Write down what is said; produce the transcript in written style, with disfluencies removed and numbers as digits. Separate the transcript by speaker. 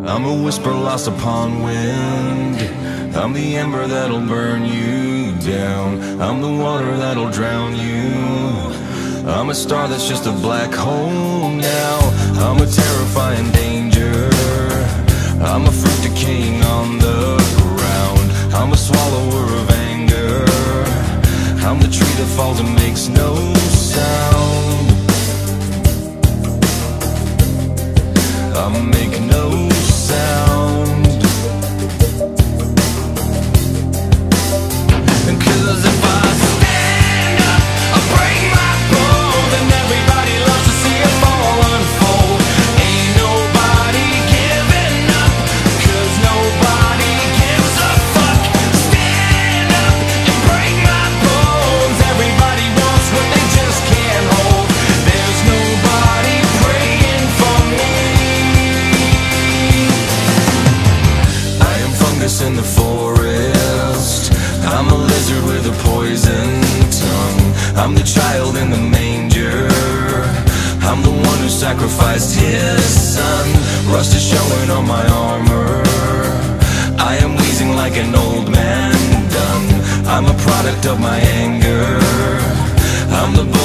Speaker 1: I'm a whisper lost upon wind. I'm the ember that'll burn you down. I'm the water that'll drown you. I'm a star that's just a black hole now. I'm a terrifying danger. I'm a fruit decaying on the ground. I'm a swallower of anger. I'm the tree that falls and makes no sound. I make no sound. Cause if I stand up, I break my bones, and everybody loves to see it all unfold. Ain't nobody giving up, cause nobody gives a fuck. Stand up and break my bones. Everybody wants what they just can't hold. There's nobody praying for me. I am fungus in the forest. I'm a lizard with a poison tongue. I'm the child in the manger. I'm the one who sacrificed his son. Rust is showing on my armor. I am wheezing like an old man done. I'm a product of my anger. I'm the